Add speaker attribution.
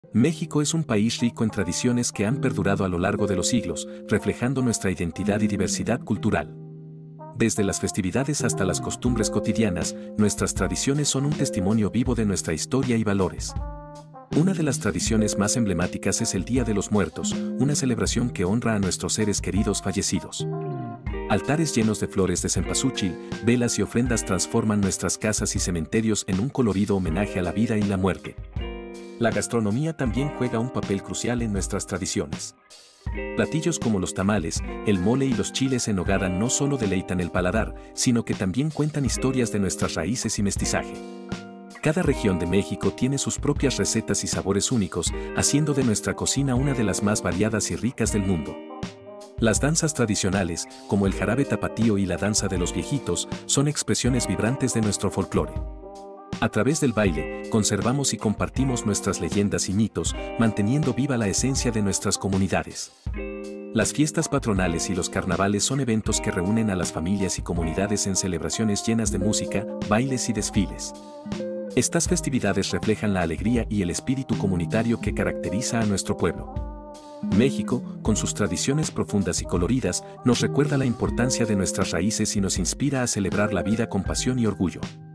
Speaker 1: México es un país rico en tradiciones que han perdurado a lo largo de los siglos, reflejando nuestra identidad y diversidad cultural. Desde las festividades hasta las costumbres cotidianas, nuestras tradiciones son un testimonio vivo de nuestra historia y valores. Una de las tradiciones más emblemáticas es el Día de los Muertos, una celebración que honra a nuestros seres queridos fallecidos. Altares llenos de flores de cempasúchil, velas y ofrendas transforman nuestras casas y cementerios en un colorido homenaje a la vida y la muerte. La gastronomía también juega un papel crucial en nuestras tradiciones. Platillos como los tamales, el mole y los chiles en nogada no solo deleitan el paladar, sino que también cuentan historias de nuestras raíces y mestizaje. Cada región de México tiene sus propias recetas y sabores únicos, haciendo de nuestra cocina una de las más variadas y ricas del mundo. Las danzas tradicionales, como el jarabe tapatío y la danza de los viejitos, son expresiones vibrantes de nuestro folclore. A través del baile, conservamos y compartimos nuestras leyendas y mitos, manteniendo viva la esencia de nuestras comunidades. Las fiestas patronales y los carnavales son eventos que reúnen a las familias y comunidades en celebraciones llenas de música, bailes y desfiles. Estas festividades reflejan la alegría y el espíritu comunitario que caracteriza a nuestro pueblo. México, con sus tradiciones profundas y coloridas, nos recuerda la importancia de nuestras raíces y nos inspira a celebrar la vida con pasión y orgullo.